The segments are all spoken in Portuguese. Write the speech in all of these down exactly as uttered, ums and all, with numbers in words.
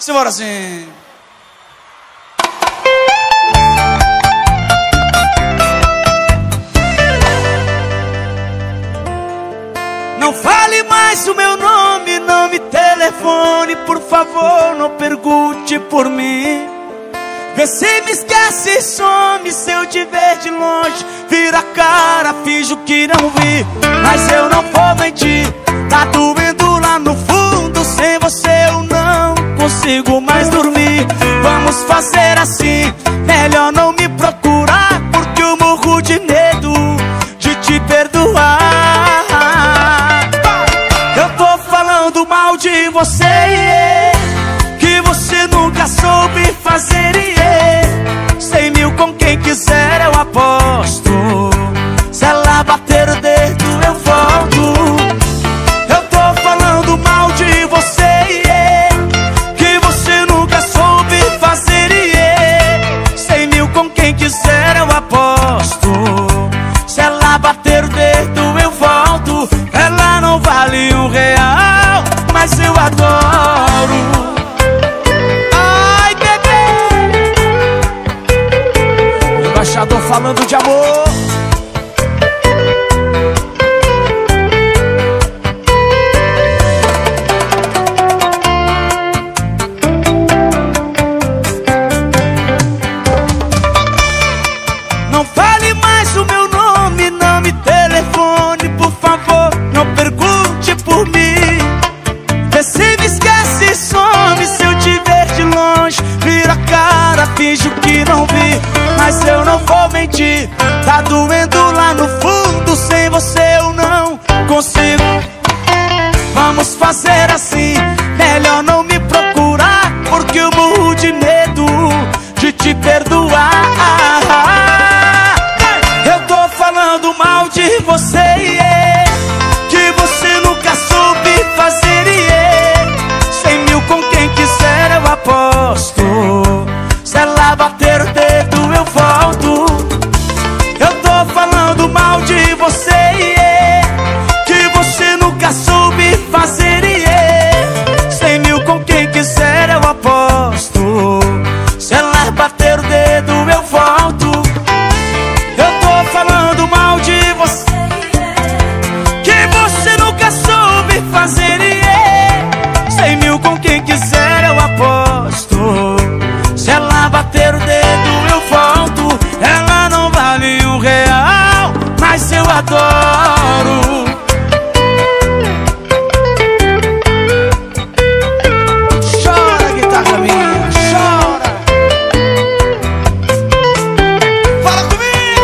Simbora assim. Não fale mais o meu nome, não me telefone, por favor, não pergunte por mim. Vê se me esquece e some, se eu te ver de longe, vira a cara, finjo que não vi. Mas eu não vou mentir, tá doendo lá no fundo, sem você eu não consigo mais dormir. Vamos fazer assim, melhor não me procurar, porque eu morro de medo de te perdoar. Eu tô falando mal de você, yeah, que você nunca soube fazer, yeah. Cem mil com quem quiser eu aposto, se ela bater o dedo eu volto. Eu tô falando mal de você, yeah, que você nunca soube fazer, yeah. Cem mil com quem quiser eu aposto, se ela bater o dedo eu volto. Ela não vale um real, mas eu adoro. Ai, bebê, o embaixador falando de amor. Não fale mais o meu nome, não me telefone, por favor, não pergunte por mim. Vê se me esquece e some, se eu te ver de longe, vira a cara, finjo que não vi. Mas eu não vou mentir, tá doendo lá no fundo, sem você eu não consigo. Vamos fazer assim, melhor não me procurar, porque eu morro de medo de te perdoar. Eu tô falando mal de você, yeah, que você nunca soube fazer, yeah. Cem mil com quem quiser eu aposto, se ela bater o dedo eu volto. Eu tô falando mal de você, yeah, que você nunca soube fazer, yeah. Cem mil com quem quiser eu aposto, se ela bater o dedo eu volto. Eu tô falando mal de você, que você nunca soube fazer, yeah. Cem mil com quem quiser eu aposto, se ela bater o dedo eu volto. Ela não vale um real, mas eu adoro. Chora, guitarra minha, chora. Fala comigo.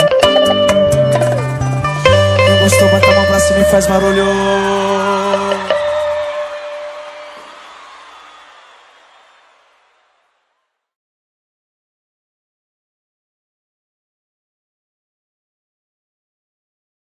Quem gostou, bota a mão pra cima e faz barulho.